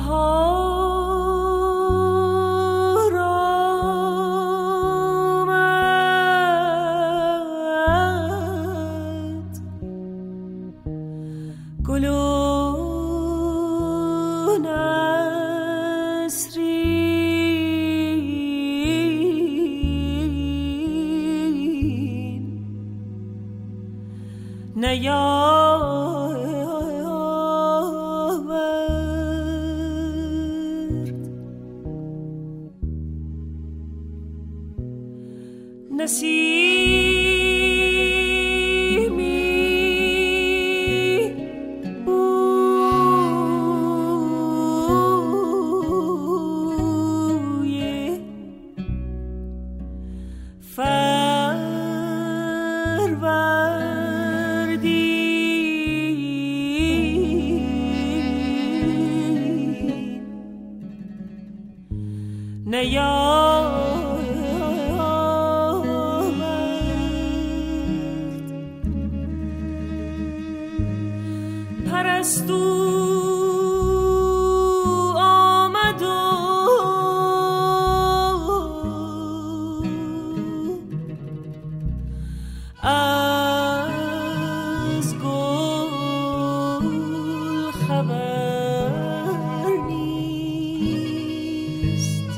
بهار آمد، گل و نسرین نیاورد. نسیمی بوی فروردین نیاورد. پرستو آمد و از گل خبر نیست.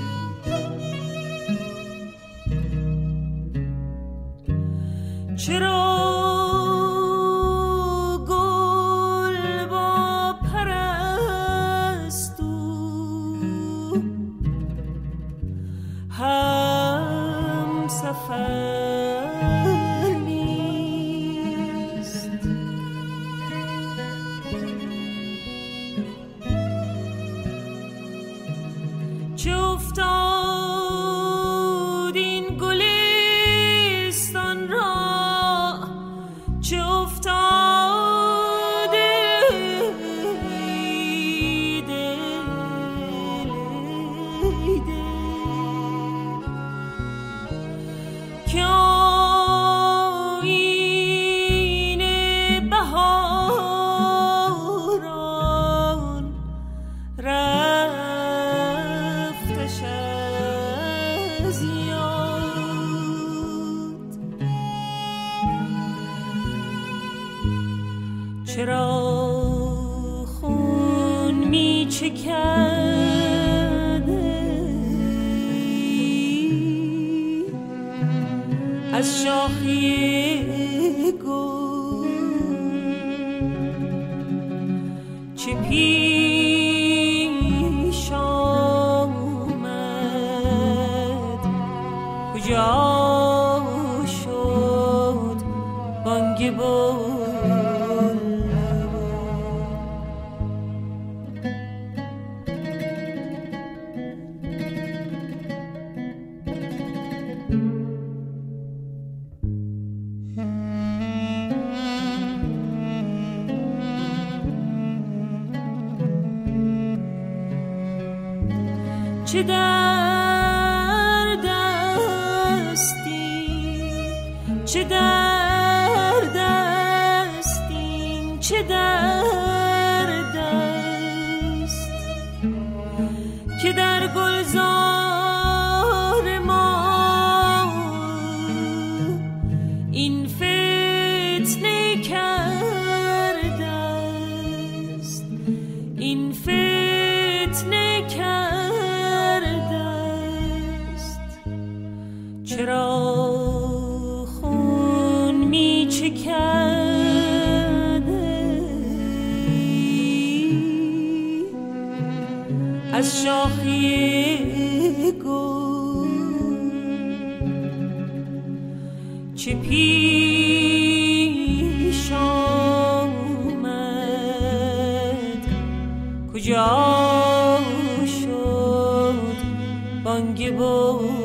چرا گل با پرستو هم سفر نیست؟ چه افتاد این گلستان را، چه افتاد ای دل، ای دل، که آیین بهاران رفتش از یاد. چرا خون می چکد از شاخه گل؟ چه پیش آمد، کجا شد بانگ بلبل؟ چه درد است این، چه درد است این، چه درد است که در گلزار ما این فتنه کرده است، این فتنه کرده است. چرا خون می چکد از شاخه گل؟ چه پیش آمد، کجا شد بانگ بلبل؟